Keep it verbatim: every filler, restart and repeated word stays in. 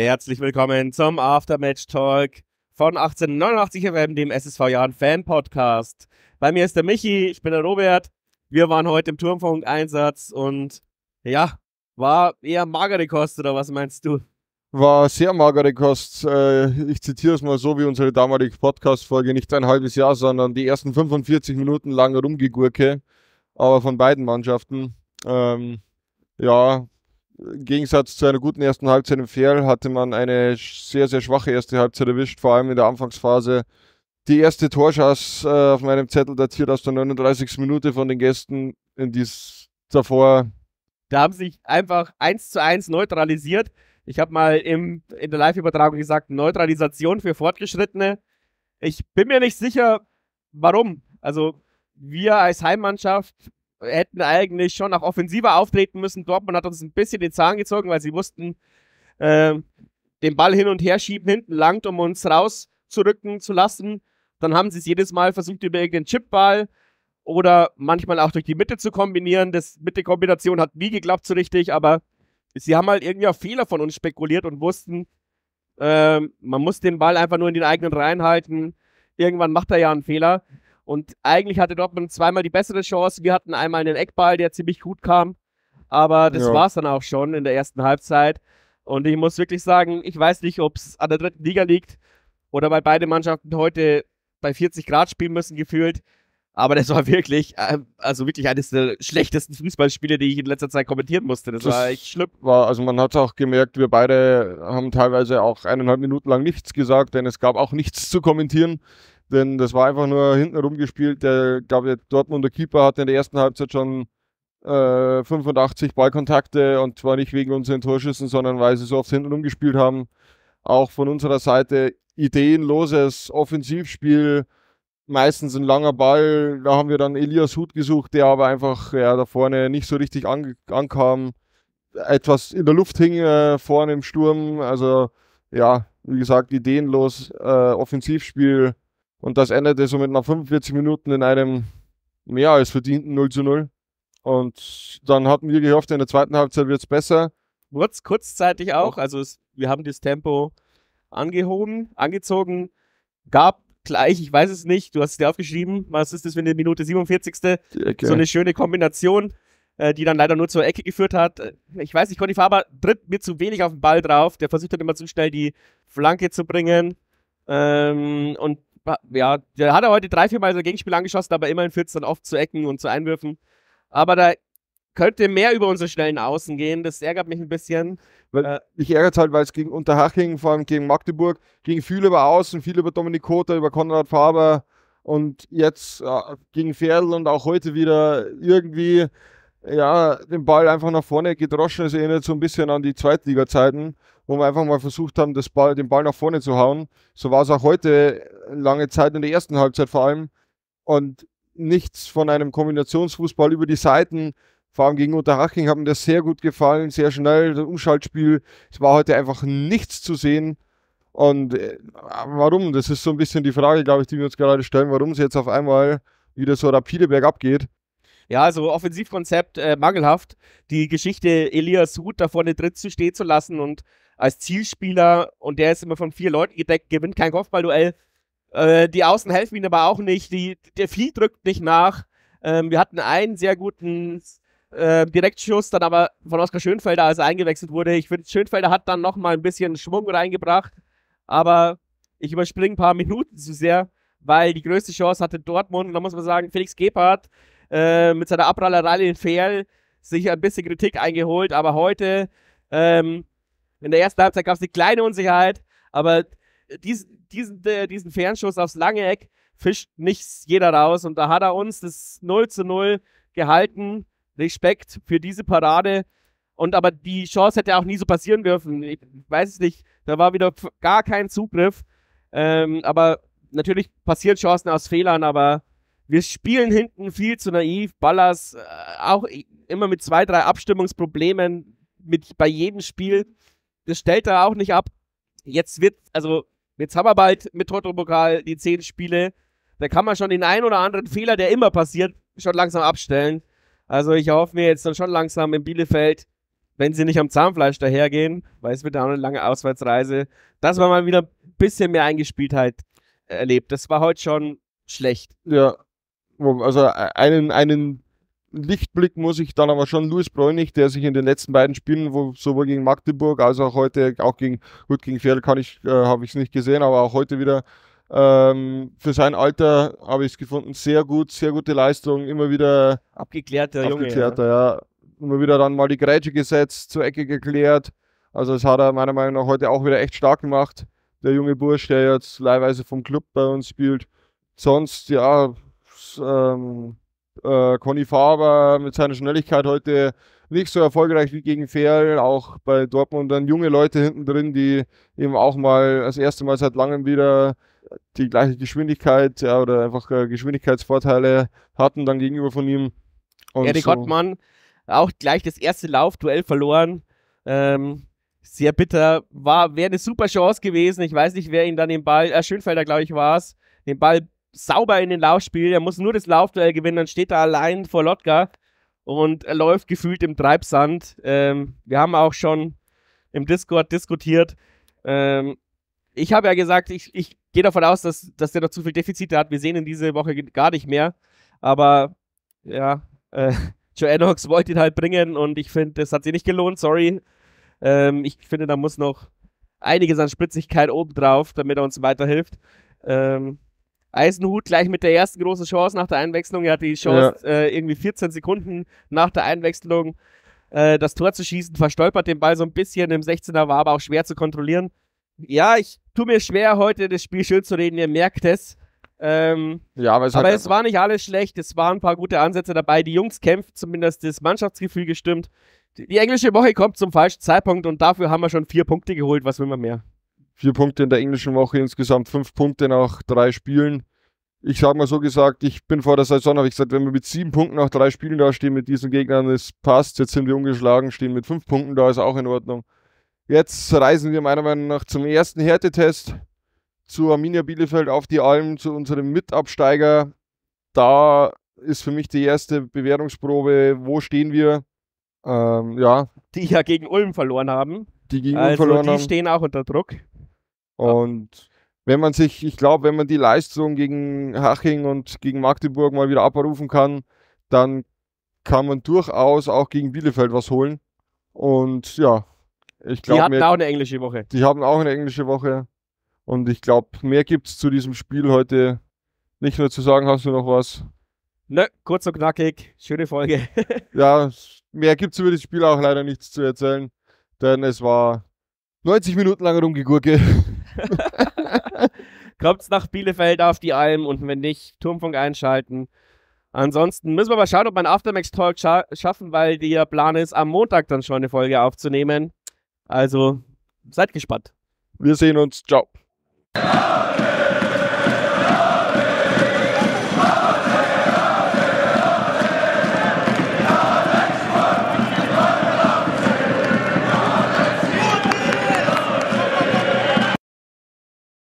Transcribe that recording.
Herzlich willkommen zum Aftermatch-Talk von achtzehnhundertneunundachtzig F M, dem S S V Jahren Fan-Podcast. Bei mir ist der Michi, ich bin der Robert. Wir waren heute im Turmfunk-Einsatz und ja, war eher magere Kost, oder was meinst du? War sehr magere Kost. Ich zitiere es mal so wie unsere damalige Podcast-Folge, nicht ein halbes Jahr, sondern die ersten fünfundvierzig Minuten lang Rumgegurke, aber von beiden Mannschaften. Ähm, ja, im Gegensatz zu einer guten ersten Halbzeit im Ferl hatte man eine sehr, sehr schwache erste Halbzeit erwischt, vor allem in der Anfangsphase. Die erste Torschuss äh, auf meinem Zettel datiert aus der neununddreißigsten Minute von den Gästen, in dies davor. Da haben sich einfach eins zu eins neutralisiert. Ich habe mal im, in der Live-Übertragung gesagt, Neutralisation für Fortgeschrittene. Ich bin mir nicht sicher, warum. Also wir als Heimmannschaft hätten eigentlich schon auch offensiver auftreten müssen. Dortmund hat uns ein bisschen den Zahn gezogen, weil sie wussten, äh, den Ball hin und her schieben hinten langt, um uns rauszurücken zu lassen. Dann haben sie es jedes Mal versucht über irgendeinen Chipball oder manchmal auch durch die Mitte zu kombinieren. Das Mitte-Kombination hat nie geklappt so richtig, aber sie haben halt irgendwie auf Fehler von uns spekuliert und wussten, äh, man muss den Ball einfach nur in den eigenen Reihen halten. Irgendwann macht er ja einen Fehler. Und eigentlich hatte Dortmund zweimal die bessere Chance. Wir hatten einmal einen Eckball, der ziemlich gut kam. Aber das Ja. war es dann auch schon in der ersten Halbzeit. Und ich muss wirklich sagen, ich weiß nicht, ob es an der dritten Liga liegt oder weil beide Mannschaften heute bei vierzig Grad spielen müssen, gefühlt. Aber das war wirklich, äh, also wirklich eines der schlechtesten Fußballspiele, die ich in letzter Zeit kommentieren musste. Das, Das war echt schlimm. War, also man hat auch gemerkt, wir beide haben teilweise auch eineinhalb Minuten lang nichts gesagt, denn es gab auch nichts zu kommentieren. Denn das war einfach nur hinten rumgespielt. Der, glaube ich, Dortmunder Keeper hatte in der ersten Halbzeit schon äh, fünfundachtzig Ballkontakte und zwar nicht wegen unseren Torschüssen, sondern weil sie so oft hinten rumgespielt haben. Auch von unserer Seite ideenloses Offensivspiel, meistens ein langer Ball. Da haben wir dann Elias Huth gesucht, der aber einfach ja, da vorne nicht so richtig an, ankam. Etwas in der Luft hing äh, vorne im Sturm. Also ja, wie gesagt, ideenlos äh, Offensivspiel. Und das endete somit nach fünfundvierzig Minuten in einem mehr als verdienten null zu null. Und dann hatten wir gehofft, in der zweiten Halbzeit wird es besser. Kurz, kurzzeitig auch. Also es, wir haben das Tempo angehoben, angezogen. Gab gleich, ich weiß es nicht, du hast es dir aufgeschrieben, was ist das für eine Minute siebenundvierzigste Okay. So eine schöne Kombination, äh, die dann leider nur zur Ecke geführt hat. Ich weiß nicht, Conny Faber tritt mir zu wenig auf den Ball drauf. Der versucht dann immer zu schnell die Flanke zu bringen. Ähm, und ja, der hat er heute drei, vier Mal so ein Gegenspiel angeschossen, aber immerhin führt es dann oft zu Ecken und zu Einwürfen. Aber da könnte mehr über unsere schnellen Außen gehen. Das ärgert mich ein bisschen. Weil Äh, mich ärgert halt, weil es gegen Unterhaching, vor allem gegen Magdeburg, ging viel über Außen, viel über Dominik Kota, über Konrad Faber und jetzt äh, gegen Ferl und auch heute wieder irgendwie ja, den Ball einfach nach vorne gedroschen. Es erinnert so ein bisschen an die Zweitliga-Zeiten, wo wir einfach mal versucht haben, das Ball, den Ball nach vorne zu hauen. So war es auch heute lange Zeit in der ersten Halbzeit vor allem. Und nichts von einem Kombinationsfußball über die Seiten, vor allem gegen Unterhaching, hat mir das sehr gut gefallen, sehr schnell, das Umschaltspiel. Es war heute einfach nichts zu sehen. Und äh, warum? Das ist so ein bisschen die Frage, glaube ich, die wir uns gerade stellen, warum es jetzt auf einmal wieder so rapide bergab geht. Ja, also Offensivkonzept äh, mangelhaft. Die Geschichte, Elias Huth da vorne dritt zu stehen zu lassen und als Zielspieler, und der ist immer von vier Leuten gedeckt, gewinnt kein Kopfballduell. Äh, die Außen helfen ihm aber auch nicht. Die, der Vieh drückt nicht nach. Ähm, wir hatten einen sehr guten äh, Direktschuss, dann aber von Oskar Schönfelder, als er eingewechselt wurde. Ich finde, Schönfelder hat dann nochmal ein bisschen Schwung reingebracht. Aber ich überspringe ein paar Minuten zu sehr, weil die größte Chance hatte Dortmund. Und da muss man sagen, Felix Gebhardt Äh, mit seiner Abrallerei in Ferl sich ein bisschen Kritik eingeholt, aber heute ähm, in der ersten Halbzeit gab es eine kleine Unsicherheit, aber dies, diesen, äh, diesen Fernschuss aufs lange Eck fischt nicht jeder raus und da hat er uns das null zu null gehalten. Respekt für diese Parade. Und aber die Chance hätte auch nie so passieren dürfen. Ich weiß es nicht, da war wieder gar kein Zugriff. Ähm, aber natürlich passieren Chancen aus Fehlern, aber wir spielen hinten viel zu naiv. Ballas äh, auch immer mit zwei, drei Abstimmungsproblemen mit, bei jedem Spiel. Das stellt er auch nicht ab. Jetzt wird, also, jetzt haben wir bald mit Toto-Pokal die zehn Spiele. Da kann man schon den einen oder anderen Fehler, der immer passiert, schon langsam abstellen. Also ich erhoffe mir jetzt dann schon langsam in Bielefeld wenn sie nicht am Zahnfleisch dahergehen, weil es wird ja auch eine lange Auswärtsreise, dass man mal wieder ein bisschen mehr Eingespieltheit erlebt. Das war heute schon schlecht. Ja, also einen, einen Lichtblick muss ich dann aber schon Louis Bräunig, der sich in den letzten beiden Spielen, wo sowohl gegen Magdeburg als auch heute, auch gegen, gut, gegen Ferl kann ich, äh, habe ich es nicht gesehen, aber auch heute wieder ähm, für sein Alter habe ich es gefunden, sehr gut, sehr gute Leistung, immer wieder abgeklärter, abgeklärter, Junge, ja. ja. Immer wieder dann mal die Grätsche gesetzt, zur Ecke geklärt. Also das hat er meiner Meinung nach heute auch wieder echt stark gemacht. Der junge Bursch, der jetzt leihweise vom Club bei uns spielt. Sonst, ja, ähm, äh, Conny Faber mit seiner Schnelligkeit heute nicht so erfolgreich wie gegen Ferl. Auch bei Dortmund dann junge Leute hinten drin, die eben auch mal das erste Mal seit langem wieder die gleiche Geschwindigkeit, ja, oder einfach äh, Geschwindigkeitsvorteile hatten dann gegenüber von ihm. Und Erik so. Ottmann auch gleich das erste Laufduell verloren. Ähm, sehr bitter. War, wäre eine super Chance gewesen. Ich weiß nicht, wer ihn dann den Ball, äh, Schönfelder, glaube ich, war es, den Ball sauber in den Lauf spielt. Er muss nur das Laufduell gewinnen, dann steht er allein vor Lotka und er läuft gefühlt im Treibsand. Ähm, wir haben auch schon im Discord diskutiert. Ähm, ich habe ja gesagt, ich, ich gehe davon aus, dass, dass der noch zu viel Defizite hat. Wir sehen ihn diese Woche gar nicht mehr. Aber ja, äh, Joe Ennox wollte ihn halt bringen und ich finde, das hat sich nicht gelohnt, sorry. Ähm, ich finde, da muss noch einiges an Spritzigkeit obendrauf, damit er uns weiterhilft. Ähm, Eisenhut gleich mit der ersten großen Chance nach der Einwechslung. Er hat die Chance, ja. äh, irgendwie vierzehn Sekunden nach der Einwechslung äh, das Tor zu schießen, verstolpert den Ball so ein bisschen im sechzehner, war aber auch schwer zu kontrollieren. Ja, ich tue mir schwer, heute das Spiel schön zu reden, ihr merkt es. Ähm, ja, aber es, aber es war nicht alles schlecht, es waren ein paar gute Ansätze dabei. Die Jungs kämpfen, zumindest das Mannschaftsgefühl gestimmt. Die, die englische Woche kommt zum falschen Zeitpunkt und dafür haben wir schon vier Punkte geholt. Was will man mehr? Vier Punkte in der englischen Woche, insgesamt fünf Punkte nach drei Spielen. Ich sage mal so gesagt, ich bin vor der Saison, habe ich gesagt, wenn wir mit sieben Punkten nach drei Spielen da stehen mit diesen Gegnern, es passt. Jetzt sind wir ungeschlagen, stehen mit fünf Punkten da, ist auch in Ordnung. Jetzt reisen wir meiner Meinung nach zum ersten Härtetest zu Arminia Bielefeld auf die Alm, zu unserem Mitabsteiger. Da ist für mich die erste Bewährungsprobe, wo stehen wir? Ähm, ja. Die ja gegen Ulm verloren haben. Die gegen also Ulm verloren die haben. Die stehen auch unter Druck. Und wenn man sich, ich glaube, wenn man die Leistung gegen Haching und gegen Magdeburg mal wieder abrufen kann, dann kann man durchaus auch gegen Bielefeld was holen. Und ja, ich glaube... Die hatten auch eine englische Woche. Die haben auch eine englische Woche. Und ich glaube, mehr gibt es zu diesem Spiel heute nicht nur zu sagen. Hast du noch was? Nö, kurz und knackig. Schöne Folge. Ja, mehr gibt es über das Spiel auch leider nichts zu erzählen. Denn es war neunzig Minuten lang Rumgegurke. Kommt's nach Bielefeld auf die Alm und wenn nicht, Turmfunk einschalten. Ansonsten müssen wir mal schauen, ob wir einen Aftermax-Talk scha schaffen, weil der Plan ist, am Montag dann schon eine Folge aufzunehmen. Also, seid gespannt. Wir sehen uns. Ciao. Ja.